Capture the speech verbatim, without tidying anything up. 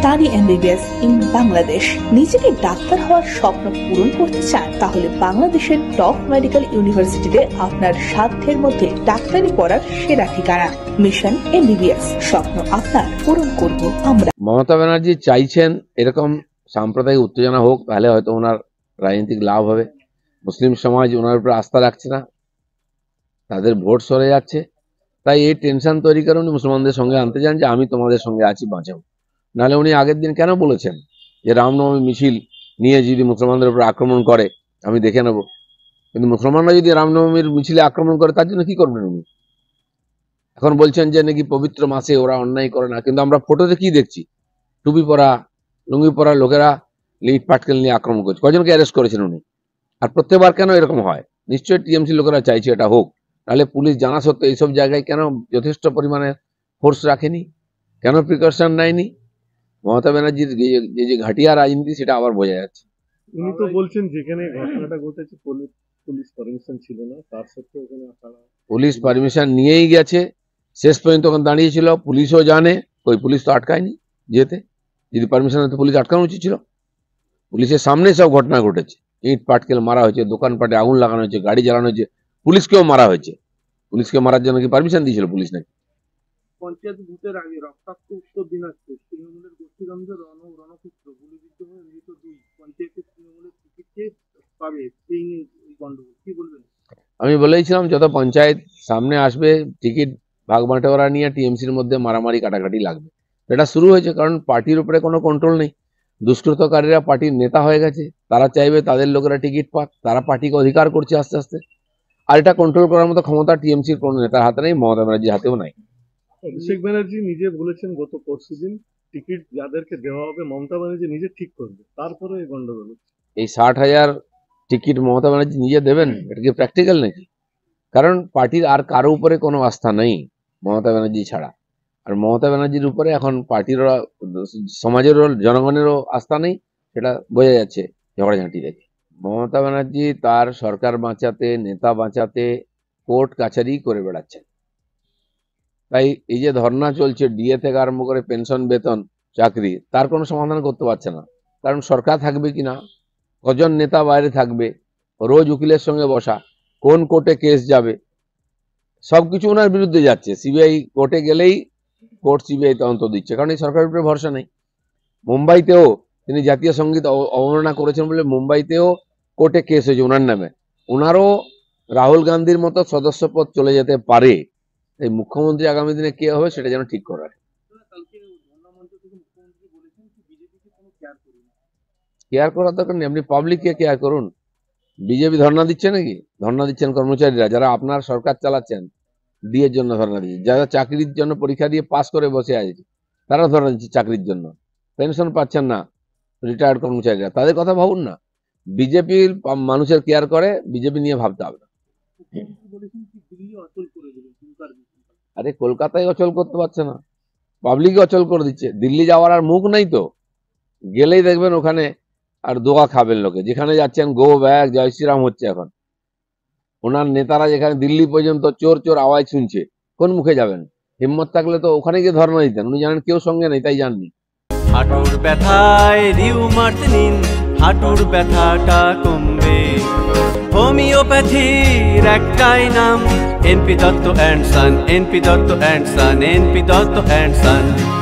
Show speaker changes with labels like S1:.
S1: Sunny MBBS in Bangladesh. নিজেকে doctor হওয়ার স্বপ্ন পূরণ করতে চান? তাহলে বাংলাদেশের টপ মেডিকেল ইউনিভার্সিটিতে আপনার সাধ্যের মধ্যে ডাক্তারি পড়ার সেরা ঠিকানা। মিশন এমবিবিএস, স্বপ্ন আপনার, পূরণ করব আমরা।
S2: মমতা ব্যানার্জি চাইছেন এরকম সাম্প্রদায়িক উত্তেজনা হোক, তাহলে হয়তো ওনার রাজনৈতিক লাভ হবে। মুসলিম সমাজ ওনার উপরে আস্থা রাখছে না, তাদের ভোট সরে যাচ্ছে, তাই এই টেনশন তৈরি করে উনি মুসলমানদের সঙ্গে আনতে চান যে আমি তোমাদের সঙ্গে আছি, বাঁচাও। নাহলে উনি আগের দিন কেন বলেছেন যে রামনবমী মিছিল নিয়ে যদি মুসলমানদের উপর আক্রমণ করে আমি দেখে নেব? কিন্তু মুসলমানরা যদি রামনবমীর মিছিলে আক্রমণ করে তার জন্য কি করবেন উনি? এখন বলছেন যে নাকি পবিত্র মাসে ওরা অন্যায় করে না, কিন্তু আমরা ফটোতে কি দেখছি? টুপি পরা, লুঙ্গি পরা লোকেরা ইট পাটকেল নিয়ে আক্রমণ করছে। কজনকে অ্যারেস্ট করেছেন উনি? আর প্রত্যেকবার কেন এরকম হয়? নিশ্চয়ই টিএমসি লোকেরা চাইছে এটা হোক। তাহলে পুলিশ জানা সত্ত্বেও এইসব জায়গায় কেন যথেষ্ট পরিমাণে ফোর্স রাখেনি, কেন প্রিকশন নেয়নি? মমতা ব্যানার্জির যে যে ঘাটিয়া রাজনীতি সেটা আবার বোঝা যাচ্ছে।
S3: উনি তো বলছেন যেখানে ঘটনাটা ঘটেছে পুলিশ পারমিশন ছিল না, তার সত্ত্বেও ওখানে তারা
S2: পুলিশ পারমিশন নিয়েই গেছে, শেষ পর্যন্ত ওখানে দাঁড়িয়েছিল। পুলিশও জানে, ওই পুলিশ তো আটকায়নি যেতে। যদি পারমিশন হতো পুলিশ আটকানো উচিত ছিল। পুলিশের সামনে সব ঘটনা ঘটেছে, ইট পাটকেল মারা হয়েছে, দোকানপাটে আগুন লাগানো হয়েছে, গাড়ি জ্বালানো হয়েছে, পুলিশকেও মারা হয়েছে। পুলিশকে মারার জন্য কি পারমিশন দিয়েছিল পুলিশ নাকি?
S3: পঞ্চায়েত ভোটের আগে রক্তাক্ত উত্তর দিনাজপুর, তৃণমূলের গোষ্ঠীদ্বন্দ্বে রণ রণক্ষেত্র, গুলিবিদ্ধ হয়ে মৃত দুই, পঞ্চায়েতের তৃণমূলের টিকিট পাবে সেই গন্ডগোল, কি বলবেন?
S2: আমি বলেছিলাম যত পঞ্চায়েত সামনে আসবে টিকিট ভাগ বাঁটোয়ারা নিয়ে টিএমসির মধ্যে মারামারি কাটাকাটি লাগবে। এটা শুরু হয়েছে কারণ পার্টির উপরে কোনো কন্ট্রোল নেই। দুষ্কৃতকারীরা পার্টির নেতা হয়ে গেছে, তারা চাইবে তাদের লোকেরা টিকিট পাক, তারা পার্টিকে অধিকার করছে আস্তে আস্তে। আর এটা কন্ট্রোল করার মতো ক্ষমতা টিএমসির কোনো নেতার হাতে নেই, মমতা ব্যানার্জির হাতেও নাই।
S3: অভিষেক ব্যানার্জি নিজে বলেছেন গত পরশু দিন টিকিট যাদেরকে দেওয়া হবে মমতা ব্যানার্জি নিজে ঠিক করবে, তারপরে এই গন্ডগোল। এই
S2: ষাট হাজার টিকিট মমতা ব্যানার্জি নিজে দেবেন? এটা কি প্র্যাকটিক্যাল নাকি? কারণ পার্টির আর কারো উপরে কোনো আস্থা নেই মমতা ব্যানার্জি ছাড়া। আর মমতা ব্যানার্জির উপরে এখন পার্টিরও, সমাজেরও, জনগণেরও আস্থা নেই, সেটা বোঝা যাচ্ছে ঝগড়াঝাঁটি দেখে। মমতা ব্যানার্জি তার সরকার বাঁচাতে, নেতা বাঁচাতে কোর্ট কাছারি করে বেড়াচ্ছেন। তাই এই যে ধর্না চলছে, ডিএ থেকে আরম্ভ করে পেনশন, বেতন, চাকরি, তার কোনো সমাধান করতে পারছে না। কারণ সরকার থাকবে কিনা, কজন নেতা বাইরে থাকবে, রোজ উকিলের সঙ্গে বসা, কোন কোর্টে কেস যাবে, সবকিছু ওনার বিরুদ্ধে যাচ্ছে। সিবিআই কোর্টে গেলেই কোর্ট সিবিআই তদন্ত দিচ্ছে, কারণ এই সরকারের উপরে ভরসা নেই। মুম্বাইতেও তিনি জাতীয় সঙ্গীত অবমাননা করেছেন বলে মুম্বাইতেও কোর্টে কেস হয়েছে ওনার নামে। ওনারও রাহুল গান্ধীর মতো সদস্য পদ চলে যেতে পারে। এই মুখ্যমন্ত্রী আগামী দিনে কে হবে সেটা যেন ঠিক করার। কেয়ার করার দরকার নেই, আপনি পাবলিককে কেয়ার করুন। বিজেপি ধর্ণা দিচ্ছে নাকি? ধর্ণা দিচ্ছেন কর্মচারীরা, যারা আপনার সরকার চালাচ্ছেন, ডিএর জন্য ধর্ণা দিচ্ছে। যারা চাকরির জন্য পরীক্ষা দিয়ে পাস করে বসে আছে তারা ধর্ণা দিচ্ছে চাকরির জন্য। পেনশন পাচ্ছেন না রিটায়ার্ড কর্মচারীরা, তাদের কথা ভাবুন না। বিজেপির মানুষের কেয়ার করে, বিজেপি নিয়ে ভাবতে হবে না। আরে কলকাতায় অচল করতে পারছে না, পাবলিকে অচল করে দিচ্ছে। দিল্লি যাওয়ার আর মুখ নাই তো, গেলেই দেখবেন ওখানে আর দোয়া খাবেন লোকে। যেখানে যাচ্ছেন গো ব্যাগ, জয় শ্রীরাম হচ্ছে। এখন ওনার নেতারা যেখানে দিল্লি পর্যন্ত চোর চোর আওয়াজ শুনছে, কোন মুখে যাবেন? হিম্মত থাকলে তো ওখানে গিয়ে ধর্ণা দিতেন। উনি জানেন কেউ সঙ্গে নেই, তাই জাননি।
S4: হাঁটুর ব্যথায় রিউমার্ট নিন, হাঁটুর ব্যথাটা কমবে। হোমিওপ্যাথির একটাই নাম, NP Dutta and son, NP Dutta and son, NP Dutta and Son.